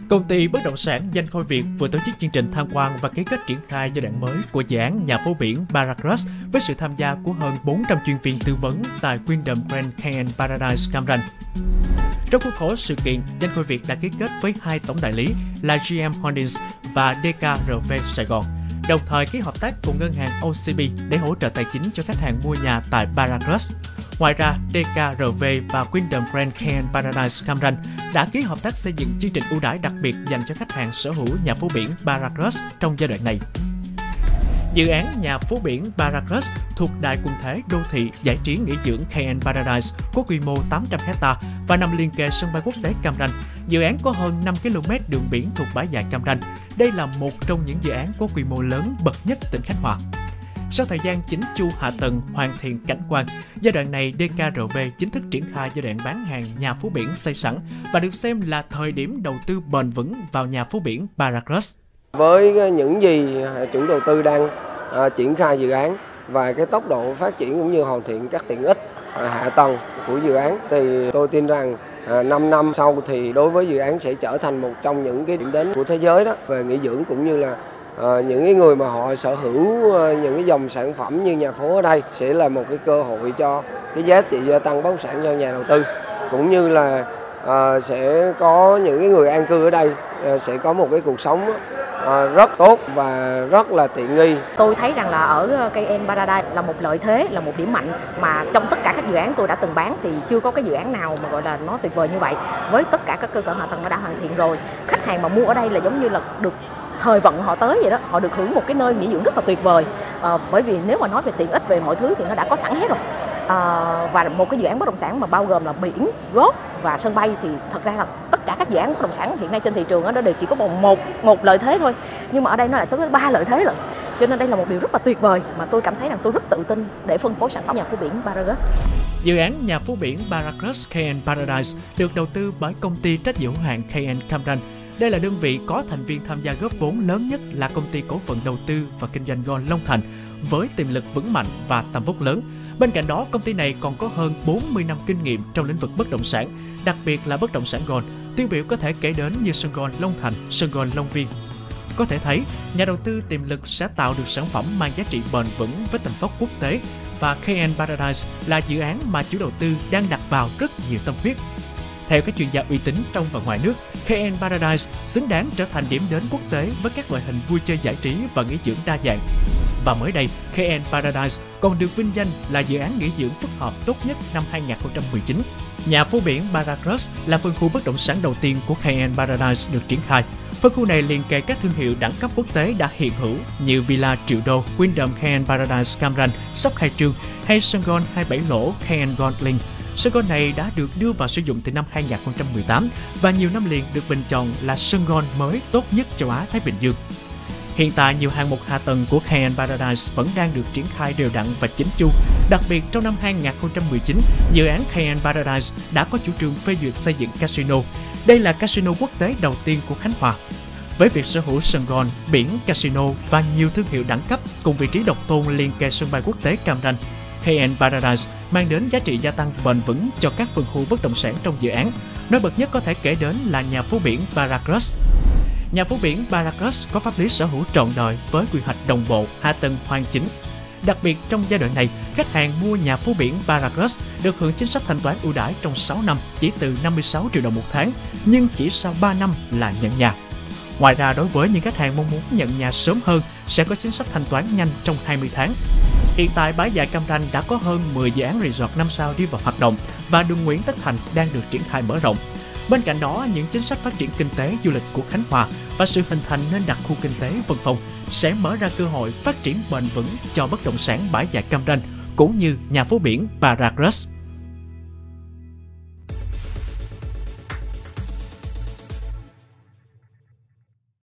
Công ty bất động sản Danh Khôi Việt vừa tổ chức chương trình tham quan và ký kết triển khai giai đoạn mới của dự án nhà phố biển Paracross với sự tham gia của hơn 400 chuyên viên tư vấn tại Wyndham Grand KN Paradise Cam Ranh. Trong khuôn khổ sự kiện, Danh Khôi Việt đã ký kết với hai tổng đại lý là GM Holdings và DKRV Sài Gòn, đồng thời ký hợp tác cùng ngân hàng OCB để hỗ trợ tài chính cho khách hàng mua nhà tại Paracross. Ngoài ra, DKRV và Wyndham Grand KN Paradise Cam Ranh đã ký hợp tác xây dựng chương trình ưu đãi đặc biệt dành cho khách hàng sở hữu nhà phố biển Paracross trong giai đoạn này. Dự án nhà phố biển Paracross thuộc đại quần thể đô thị giải trí nghỉ dưỡng KN Paradise có quy mô 800 ha và nằm liền kề sân bay quốc tế Cam Ranh. Dự án có hơn 5 km đường biển thuộc bãi dài Cam Ranh. Đây là một trong những dự án có quy mô lớn bậc nhất tỉnh Khánh Hòa. Sau thời gian chỉnh chu hạ tầng, hoàn thiện cảnh quan, giai đoạn này DKRV chính thức triển khai giai đoạn bán hàng nhà phố biển xây sẵn và được xem là thời điểm đầu tư bền vững vào nhà phố biển Paracross. Với những gì chủ đầu tư đang triển khai dự án và cái tốc độ phát triển cũng như hoàn thiện các tiện ích hạ tầng của dự án thì tôi tin rằng 5 năm sau thì đối với dự án sẽ trở thành một trong những cái điểm đến của thế giới đó về nghỉ dưỡng, cũng như là những cái người mà họ sở hữu những cái dòng sản phẩm như nhà phố ở đây sẽ là một cái cơ hội cho cái giá trị gia tăng bất động sản cho nhà đầu tư, cũng như là sẽ có những cái người an cư ở đây sẽ có một cái cuộc sống rất tốt và rất là tiện nghi. Tôi thấy rằng là ở KN Paradise là một lợi thế, là một điểm mạnh mà trong tất cả các dự án tôi đã từng bán thì chưa có cái dự án nào mà gọi là nó tuyệt vời như vậy. Với tất cả các cơ sở hạ tầng nó đã hoàn thiện rồi, khách hàng mà mua ở đây là giống như là được thời vận họ tới vậy đó, họ được hưởng một cái nơi nghỉ dưỡng rất là tuyệt vời. Bởi vì nếu mà nói về tiện ích về mọi thứ thì nó đã có sẵn hết rồi. Và một cái dự án bất động sản mà bao gồm là biển, golf và sân bay thì thật ra là tất cả các dự án bất động sản hiện nay trên thị trường đó đều chỉ có một lợi thế thôi, nhưng mà ở đây nó lại tới 3 lợi thế lận. Cho nên đây là một điều rất là tuyệt vời mà tôi cảm thấy rằng tôi rất tự tin để phân phối sản phẩm nhà phố biển Paracross. Dự án nhà phố biển Paracross KN Paradise được đầu tư bởi công ty trách nhiệm hữu hạn KN Cam Ranh. Đây là đơn vị có thành viên tham gia góp vốn lớn nhất là công ty cổ phần đầu tư và kinh doanh Gold Long Thành với tiềm lực vững mạnh và tầm vóc lớn. Bên cạnh đó, công ty này còn có hơn 40 năm kinh nghiệm trong lĩnh vực bất động sản, đặc biệt là bất động sản Gold. Tiêu biểu có thể kể đến như sân Gold Long Thành, sân Gold Long Viên. Có thể thấy, nhà đầu tư tiềm lực sẽ tạo được sản phẩm mang giá trị bền vững với tầm vóc quốc tế và KN Paradise là dự án mà chủ đầu tư đang đặt vào rất nhiều tâm huyết. Theo các chuyên gia uy tín trong và ngoài nước, KN Paradise xứng đáng trở thành điểm đến quốc tế với các loại hình vui chơi giải trí và nghỉ dưỡng đa dạng. Và mới đây, KN Paradise còn được vinh danh là dự án nghỉ dưỡng phức hợp tốt nhất năm 2019. Nhà phố biển Paracross là phân khu bất động sản đầu tiên của KN Paradise được triển khai. Phân khu này liền kề các thương hiệu đẳng cấp quốc tế đã hiện hữu như Villa Triệu Đô, Wyndham KN Paradise Cam Ranh, Sóc Khai Trương hay sân golf 27 lỗ KN Gold Link. Sân golf này đã được đưa vào sử dụng từ năm 2018 và nhiều năm liền được bình chọn là sân golf mới tốt nhất châu Á Thái Bình Dương. Hiện tại, nhiều hạng mục hạ tầng của KN Paradise vẫn đang được triển khai đều đặn và chỉnh chu. Đặc biệt, trong năm 2019, dự án KN Paradise đã có chủ trương phê duyệt xây dựng casino. Đây là casino quốc tế đầu tiên của Khánh Hòa. Với việc sở hữu sân golf, biển, casino và nhiều thương hiệu đẳng cấp cùng vị trí độc tôn liền kề sân bay quốc tế Cam Ranh, KN Paradise mang đến giá trị gia tăng bền vững cho các phân khu bất động sản trong dự án. Nổi bật nhất có thể kể đến là nhà phố biển Paracross. Nhà phố biển Paracross có pháp lý sở hữu trọn đời với quy hoạch đồng bộ, hạ tầng hoàn chỉnh. Đặc biệt trong giai đoạn này, khách hàng mua nhà phố biển Paracross được hưởng chính sách thanh toán ưu đãi trong 6 năm chỉ từ 56 triệu đồng một tháng, nhưng chỉ sau 3 năm là nhận nhà. Ngoài ra, đối với những khách hàng mong muốn nhận nhà sớm hơn sẽ có chính sách thanh toán nhanh trong 20 tháng. Hiện tại, bãi dài Cam Ranh đã có hơn 10 dự án resort 5 sao đi vào hoạt động và đường Nguyễn Tất Thành đang được triển khai mở rộng. Bên cạnh đó, những chính sách phát triển kinh tế du lịch của Khánh Hòa và sự hình thành nên đặc khu kinh tế Vân Phong sẽ mở ra cơ hội phát triển bền vững cho bất động sản bãi dài Cam Ranh cũng như nhà phố biển Paracross.